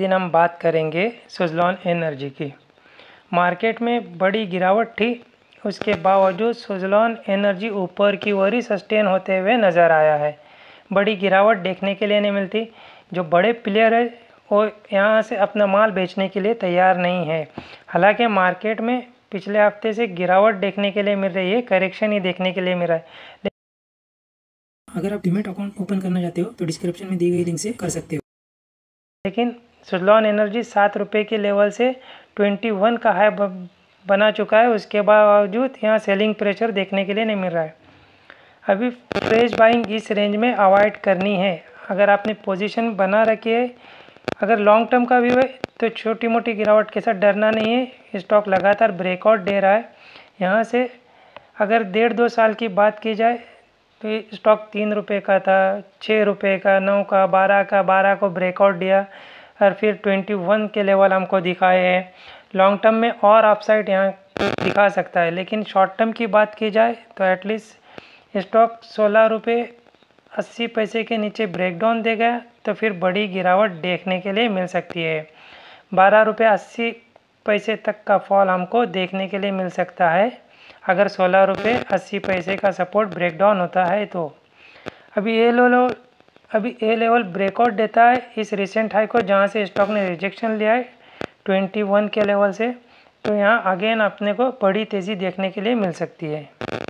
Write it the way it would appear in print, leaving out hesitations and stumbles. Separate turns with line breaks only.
दिन हम बात करेंगे सुज़लॉन एनर्जी की। मार्केट में बड़ी गिरावट थी, उसके बावजूद सुज़लॉन एनर्जी ऊपर की ओर ही सस्टेन होते हुए नज़र आया है। बड़ी गिरावट देखने के लिए नहीं मिलती। जो बड़े प्लेयर है वो यहाँ से अपना माल बेचने के लिए तैयार नहीं है। हालांकि मार्केट में पिछले हफ्ते से गिरावट देखने के लिए मिल रही है, करेक्शन ही देखने के लिए मिल रहा है।
अगर आप डीमैट अकाउंट ओपन करना चाहते हो तो डिस्क्रिप्शन में दी गई लिंक से कर सकते हो।
लेकिन सुज़लॉन एनर्जी 7 रुपये के लेवल से 21 का हाई बना चुका है। उसके बावजूद यहाँ सेलिंग प्रेशर देखने के लिए नहीं मिल रहा है। अभी फ्रेश बाइंग इस रेंज में अवॉइड करनी है। अगर आपने पोजीशन बना रखी है, अगर लॉन्ग टर्म का व्यू है तो छोटी मोटी गिरावट के साथ डरना नहीं है। स्टॉक लगातार ब्रेकआउट दे रहा है। यहाँ से अगर 1.5-2 साल की बात की जाए तो ये स्टॉक 3 रुपये का था, 6 रुपये का, 9 का, 12 का, 12 को ब्रेकआउट दिया और फिर 21 के लेवल हमको दिखाए हैं। लॉन्ग टर्म में और अपसाइड यहाँ दिखा सकता है, लेकिन शॉर्ट टर्म की बात की जाए तो एटलीस्ट स्टॉक 16 रुपये 80 पैसे के नीचे ब्रेकडाउन देगा तो फिर बड़ी गिरावट देखने के लिए मिल सकती है। 12 रुपये 80 पैसे तक का फॉल हमको देखने के लिए मिल सकता है अगर 16 रुपये 80 पैसे का सपोर्ट ब्रेकडाउन होता है तो। अभी ए लेवल ब्रेकआउट देता है इस रिसेंट हाई को, जहाँ से स्टॉक ने रिजेक्शन लिया है 21 के लेवल से, तो यहाँ अगेन अपने को बड़ी तेज़ी देखने के लिए मिल सकती है।